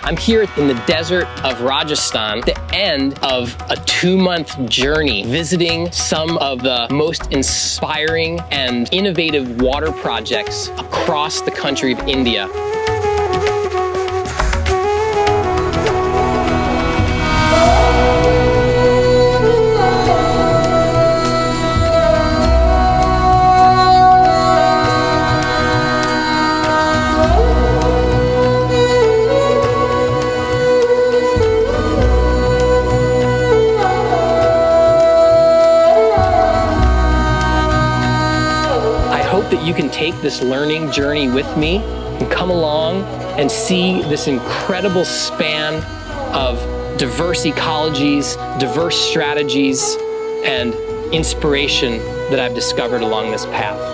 I'm here in the desert of Rajasthan, the end of a 2-month journey, visiting some of the most inspiring and innovative water projects across the country of India. That you can take this learning journey with me and come along and see this incredible span of diverse ecologies, diverse strategies, and inspiration that I've discovered along this path.